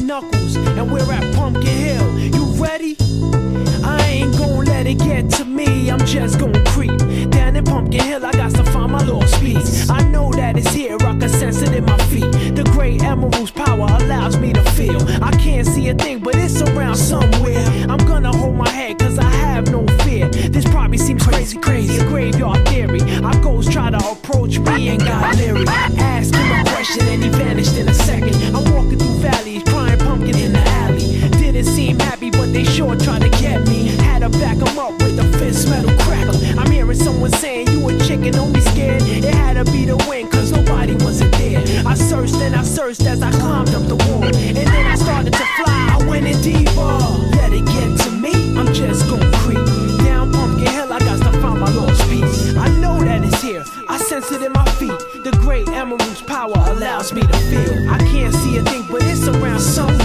Knuckles, and we're at Pumpkin Hill. You ready? I ain't gon' let it get to me. I'm just gon' creep down in Pumpkin Hill. I got to find my lost piece. I know that it's here, I can sense it in my feet. The great emerald's power allows me to feel. I can't see a thing, but it's around somewhere. I'm gonna hold my head, cause I have no fear. This probably seems crazy, a graveyard theory. Our ghosts try to approach me and got leery. Ask him a question and he vanished in a second. I'm walking through valleys, crying pumpkin in the alley. Didn't seem happy, but they sure tried to get me. Had to back them up with a fist metal crackle. I'm hearing someone saying, you a chicken, don't be scared. It had to be the wind, cause nobody wasn't there. I searched and I searched as I climbed up the wall. And then I started to fly, I went in deeper. Let it get to me, I'm just gon' creep down Pumpkin Hill, I got to find my lost piece. I know that it's here, I sense it in my feet. The great emerald's power allows me to feel. I can't see a thing, but it's around somewhere.